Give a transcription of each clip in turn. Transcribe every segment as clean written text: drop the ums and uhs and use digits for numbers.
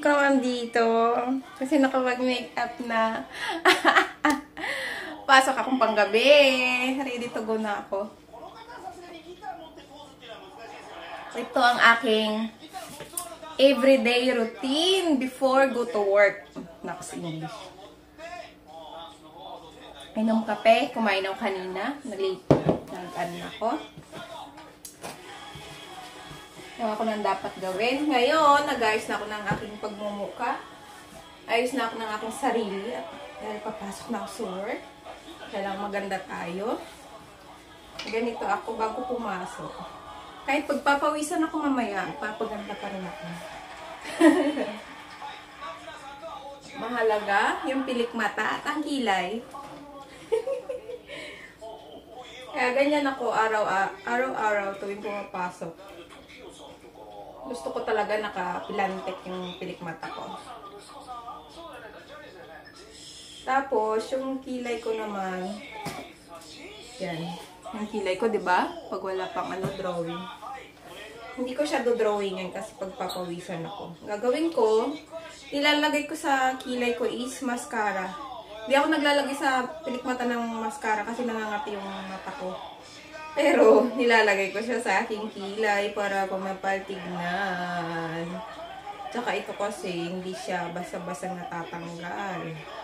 ko naman dito. Kasi nakapag-makeup na. Pasok akong panggabi. Ready to go na ako. Ito ang aking everyday routine before go to work. Naks English. Inom kape. Kumain ako kanina. Nag-ano ako. Yung ako nang dapat gawin. Ngayon, nag-ayos na ako ng aking pagmumuka. Ayos na ako ng aking sarili. Dahil papasok na ako sa work. Kailangan maganda tayo. Ganito ako bago pumasok. Kahit pagpapawisan ako mamaya, papaganda pa rin ako. Mahalaga yung pilik mata at ang kilay. Kaya ganyan ako araw-araw tuwing pumapasok. Gusto ko talaga nakapilantek yung pilik mata ko. Tapos, yung kilay ko naman, yan. Yung kilay ko, diba? Pag wala pang drawing. Hindi ko siya do-drawingan kasi pagpapawisan ako. Gagawin ko, ilalagay ko sa kilay ko is mascara. Hindi ako naglalagay sa pilik mata ng mascara kasi nangangati yung mata ko. Pero, nilalagay ko siya sa aking kilay para mapaltignan. Tsaka ito kasi, hindi siya basta-basta natatanggal.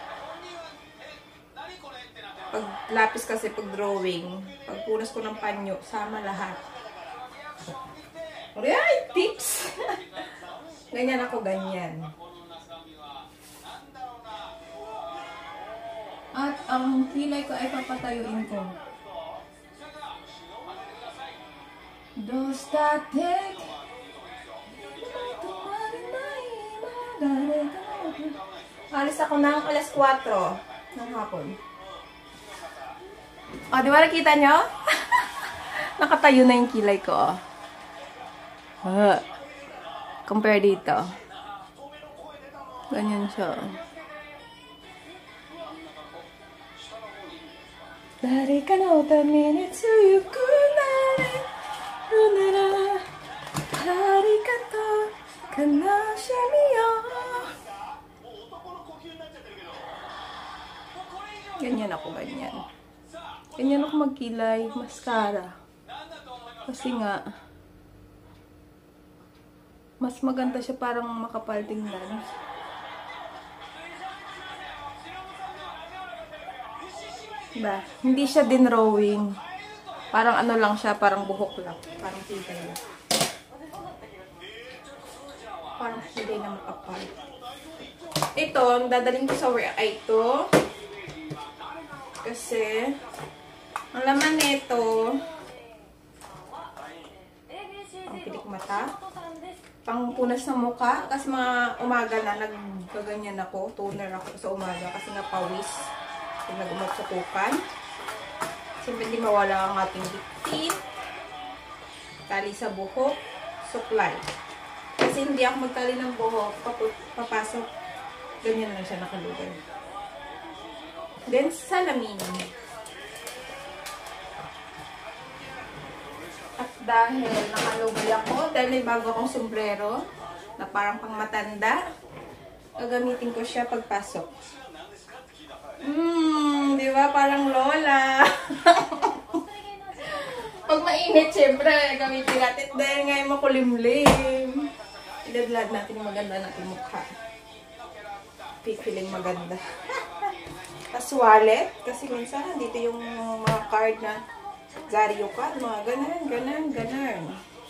Pag lapis kasi, pag drawing, pag punas ko ng panyo, sama lahat. Alright, tips! Ganyan ako, ganyan. At ang kilay ko ay papatayuin ko. Dostatek. Alis ako ng alas 4 ng hapon. O, di ba nakita nyo? Nakatayo na yung kilay ko. Compare dito. Ganyan siya. Dari ka na utamine tsuyu kunare. Runara. Dari ka to kanashimi yo. Ganyan ako, ganyan. Ganyan ako magkilay, mascara. Kasi nga, mas maganda siya parang makapal tingnan. Diba? Hindi siya din drawing. Parang ano lang siya, parang buhok lang. Parang kilay lang. Parang kilay na makapal. Ito, ang dadaling ko sa work ay ito. Kasi, ang laman nito, ang pilik mata, pang punas ng mukha, kasi mga umaga na, nagkaganyan ako, toner ako sa umaga, kasi nga pawis, pag nag-umagsutukan. Siyempre, hindi mawala ang ating lipstick, tali sa buhok, supply. Kasi hindi ako magtali ng buhok, papasok, ganyan lang siya nakalugay. Then, salamin. At dahil nakalugay ako, dahil may bago akong sombrero, na parang pang matanda, gagamitin ko siya pagpasok. Di ba? Parang lola. Pag mainit, syempre, gamitin natin. Dahil ngayon makulimlim. Idadlad natin yung maganda natin mukha. Pipiling maganda. Tapos wallet. Kasi minsan, dito yung mga card na Zario card. Mga ganan, ganan, ganan.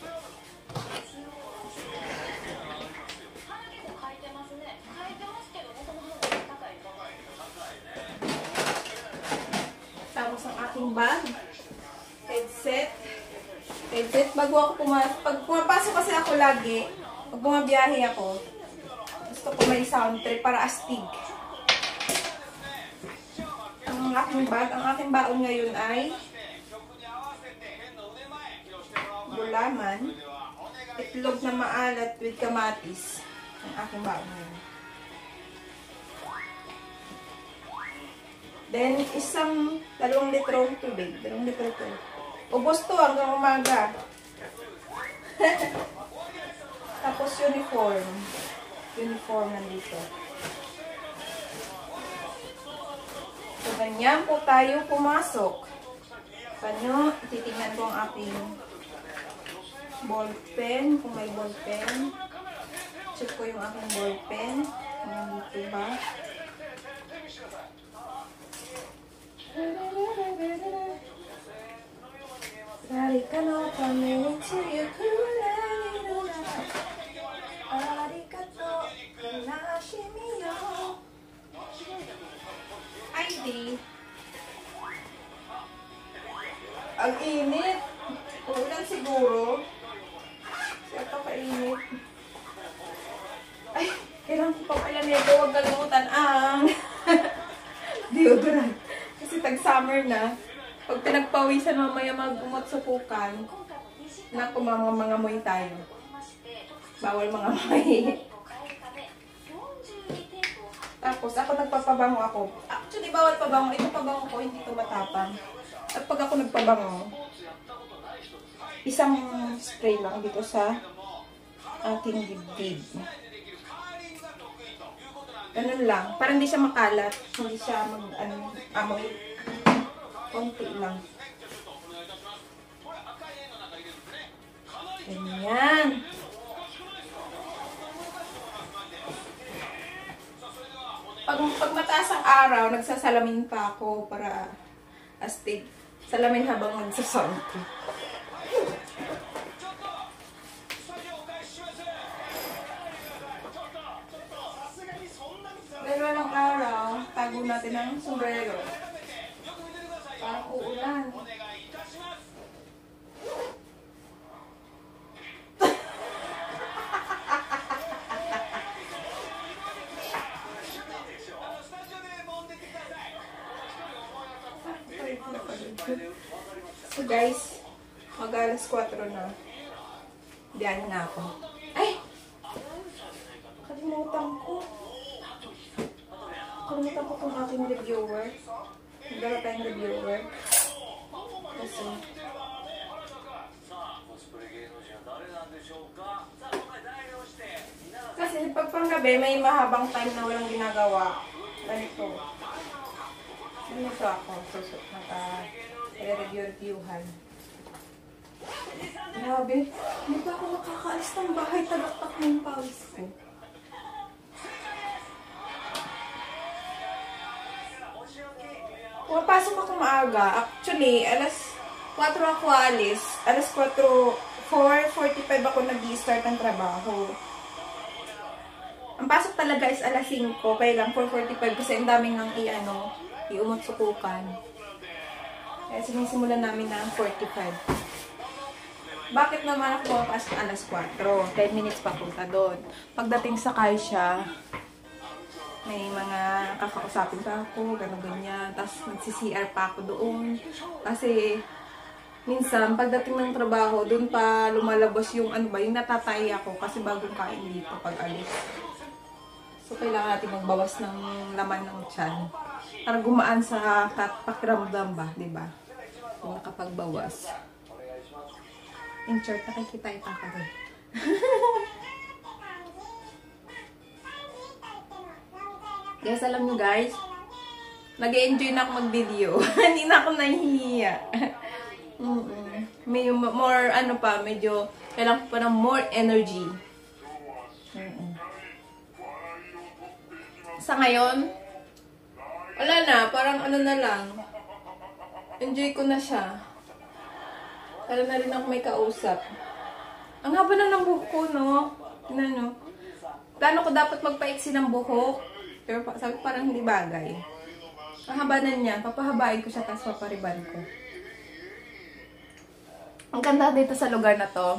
Tapos ang aking bag. Headset. Headset. Bago ako pag pumapasok kasi ako lagi, pag bumabiyahe ako, gusto ko may sound trip para astig. Ang aking bag, ang aking baon ngayon ay gulaman, itlog na maalat with kamatis. Ang aking baon ngayon. Then, 2 litro tubig. 2 litro tubig. Ubos to hanggang umaga. Tapos uniform. uniform nandito. So, ganyan po tayo pumasok. Paano? Titignan ko ang aking ballpen, kung may ballpen. Check ko yung aking ballpen. Nandito ba? Sarika no kami to you Arigato kanashimi yo ID. Ang init. Ulan siguro. Ito kainit. Ay, kailangan ko pa pala nito. Huwag kalimutan ang deodorant. Kasi tag-summer na. Pag pinagpawisan mamaya mag-umot sa pukan, naku, mga moy tayo. Bawal mga moy. Tapos, ako nagpapabango ako. Actually, bawal pabango. Ito pabango ko, hindi ito matapang. At pag ako nagpabango, isang spray lang dito sa aking dibdib. Ganun lang. Para hindi siya makalat. Hindi siya amoy. Konti lang. Ganyan. Pag mataas ang araw, nagsasalamin pa ako para astig. Salamin habang nagsasalto. Pero walang araw, tago natin ang sombrero. Parang uulan. So guys, mag-alas 4 na. Diyan na ako. Ay! Kalimutan ko. Kalimutan ko itong aking reviewer. Nagdala tayong reviewer. Kasi pag panggabi, may mahabang time na walang ginagawa. Ganito. Ganito ako. Naka-review-reviewhan. Grabe. Hindi pa ako nakakaalis ng bahay. Tagaktak na yung pawis ko. Pumapasok ako maaga. Actually, alas 4 ako alis. Alas 4:45 ako nag-i-start ng trabaho. Ang pasok talaga is alas 5. Kaya lang 4:45 kasi ang daming nang iumot sukukan. Kaya sinisimulan namin na 45. Bakit naman ako pumapasok alas 4? 10 minutes pa punta doon. Pagdating sa Kaisha, may mga kakausapin pa ako, gano'n-ganyan. Tapos nagsi-CR pa ako doon. Kasi minsan, pagdating ng trabaho, doon pa lumalabas yung yung natatay ako kasi bagong kain dito pag alis. So, kailangan natin magbawas ng laman ng tiyan. Para gumaan sa pakiramdam ba, di ba? So, nakapagbawas. In short, nakikita ito ka rin. Guys, alam nyo guys, nag-enjoy na ako mag-video. Hindi na ako nahihiya. May more, medyo, kailangan ko pa ng more energy. Sa ngayon, wala na, parang na lang. Enjoy ko na siya. Kala na rin ako may kausap. Ang haba na ng buhok ko, no? Tingnan nyo. Plano ko dapat magpaiksi ng buhok. Pero sabi ko parang hindi bagay. Ang haba na niya. Papahabain ko siya tapos papariban ko. Ang ganda dito sa lugar na to.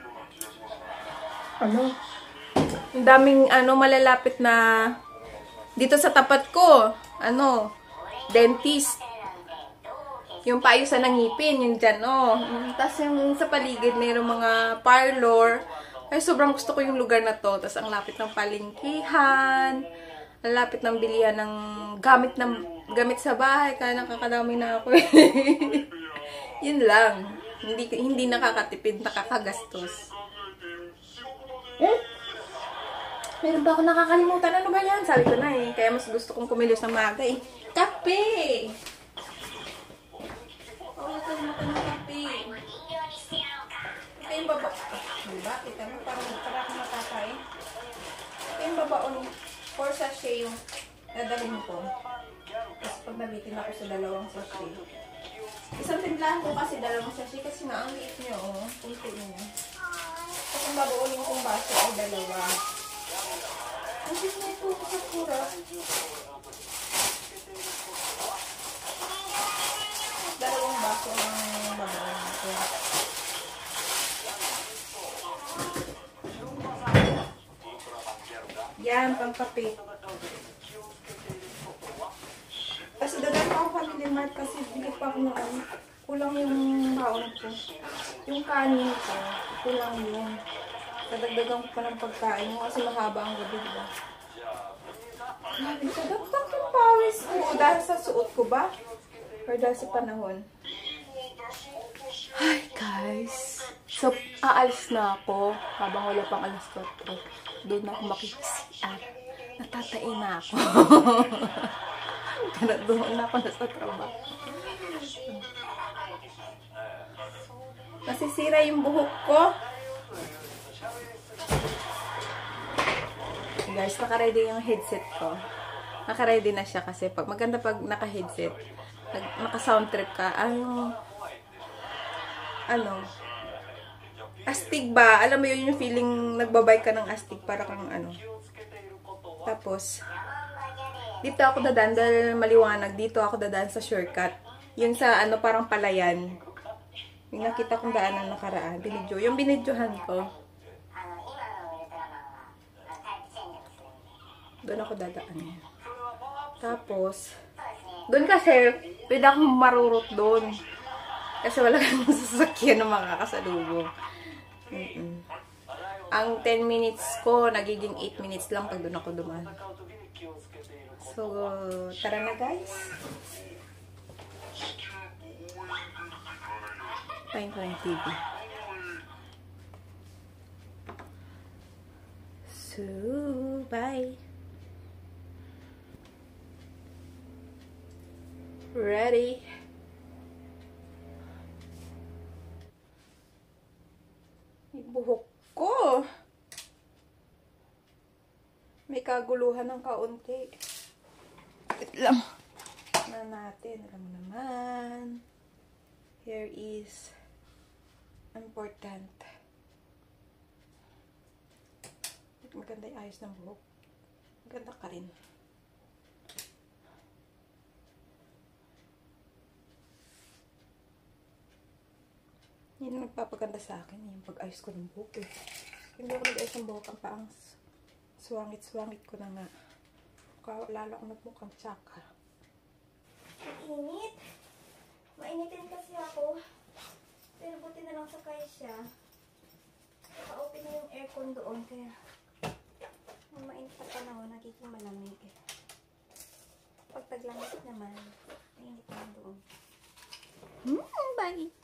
Ang daming malalapit na dito sa tapat ko. Dentist. Yung paayusan ng ngipin. Yung dyan, Tapos yung sa paligid, mayroong mga parlor. Ay, sobrang gusto ko yung lugar na to. Tapos ang lapit ng palengkihan. Ang lapit ng bilihan ng gamit sa bahay. Kaya nakakadami na ako. Yun lang. Hindi nakakatipid, nakakagastos. Meron ba ako nakakalimutan? Ano ba yan? Sabi ko na eh. Kaya mas gusto kong kumilos ng maaga eh. Kape! Oh, nakalimutan ng kape. Ito yung baba. Diba? Kita mo, para akong matakain. Ito yung babaon. 4 sachet yung dadalhin ko. Tapos pag nabitin ako sa 2 sachet. Isang timplahan ko kasi 2 sachet kasi nga ang liit niya, oh. Punti niya. Tapos kung babaonin kong baso ay 2. Ang liit na ito sa pura. 2 baso ang babaonin ko. Yan, pangkape. Kasi dadaan pa ako Family Mart kasi hindi pa ako na kulang yung baon ko. Yung kanin ko, kulang yun. Dadagdagan ko pa ng pagkain mo kasi mahaba ang gabi, diba? Grabe, sadagdag yung pawis ko. Dahil sa suot ko ba? Or dahil sa panahon? Hi guys! So, aalis na ako habang wala pang alas 4. Doon na ako makikisiat. Natatain na ako. Kaya doon na ako nasa trabaho. Nasisira yung buhok ko. Guys, naka-ready yung headset ko. Naka-ready na siya kasi maganda pag naka-headset. Naka-sound trip ka. Astig ba? Alam mo yun yung feeling nagbabay ka ng astig para kang Tapos, dito ako dadaan dahil maliwanag. Dito ako dadaan sa shortcut. Yung sa parang palayan. Yung nakita kong daanan nakaraan. Yung binidyohan ko. Doon ako dadaan. Tapos, doon kasi, pwede akong marurot doon. Kasi wala kang sasakyan ng mga kasalubong. Ang 10 minutes ko, nagiging 8 minutes lang pag doon ako dumaan. So, tara na guys. Pahin ko na yung TV. So, bye. Ready? Buhok ko. May kaguluhan ng kaunti. Wait lang. Na natin. Alam mo naman. Here is important. Maganda yung ayos ng buhok. Maganda ka rin. Yan ang nagpapaganda sa akin, yung pag-ayos ko ng buhok eh. Hindi ako nag-ayos ng buhok, ang paang swangit-swangit ko na nga. Lalo ako nagmukhang tsaka. Init. Mainitin kasi ako. Pero buti na lang sakay siya. Naka-open na yung aircon doon, kaya mainit sa panahon, nagiging malamig. Pag taglamig naman, mainit na doon. Bye!